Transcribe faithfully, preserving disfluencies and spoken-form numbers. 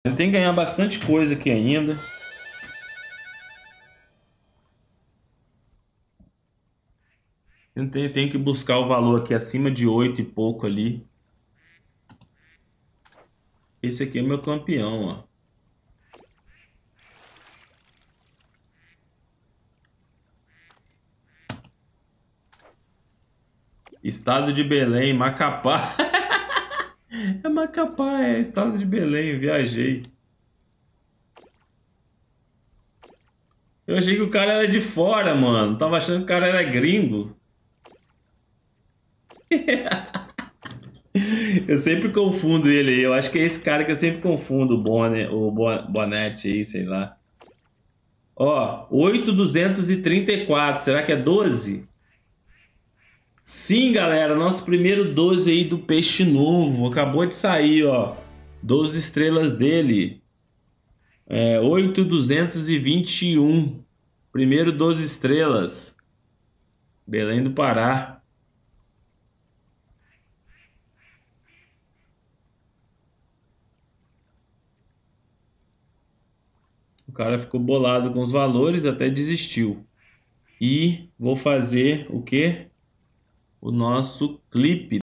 Ele tem que ganhar bastante coisa aqui ainda. Eu tenho, tenho que buscar o valor aqui acima de oito e pouco ali. Esse aqui é meu campeão, ó. Estado de Belém, Macapá. É Macapá, é estado de Belém, viajei. Eu achei que o cara era de fora, mano. Tava achando que o cara era gringo. Eu sempre confundo ele aí. Eu acho que é esse cara que eu sempre confundo, o Bonner, o Bo- Bonatti aí, sei lá. Ó, oito mil duzentos e trinta e quatro. Será que é doze? Sim, galera, nosso primeiro doze aí do peixe novo. Acabou de sair, ó. doze estrelas dele. É oito mil duzentos e vinte e um. Primeiro doze estrelas. Belém do Pará. O cara ficou bolado com os valores, até desistiu. E vou fazer o quê? O nosso clipe.